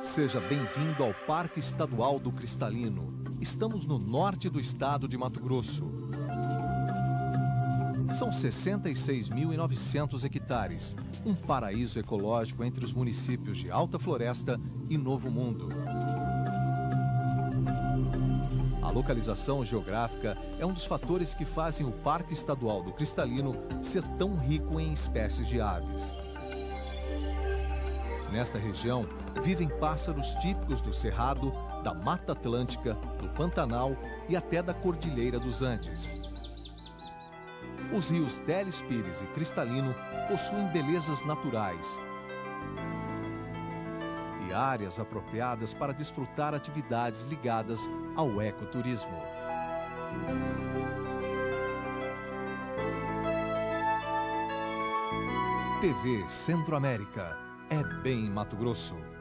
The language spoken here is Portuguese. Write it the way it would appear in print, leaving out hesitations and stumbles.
Seja bem-vindo ao Parque Estadual do Cristalino. Estamos no norte do estado de Mato Grosso. São 66.900 hectares, um paraíso ecológico entre os municípios de Alta Floresta e Novo Mundo. A localização geográfica é um dos fatores que fazem o Parque Estadual do Cristalino ser tão rico em espécies de aves. Nesta região, vivem pássaros típicos do Cerrado, da Mata Atlântica, do Pantanal e até da Cordilheira dos Andes. Os rios Teles Pires e Cristalino possuem belezas naturais e áreas apropriadas para desfrutar atividades ligadas ao ecoturismo. TV Centro-América. É bem Mato Grosso.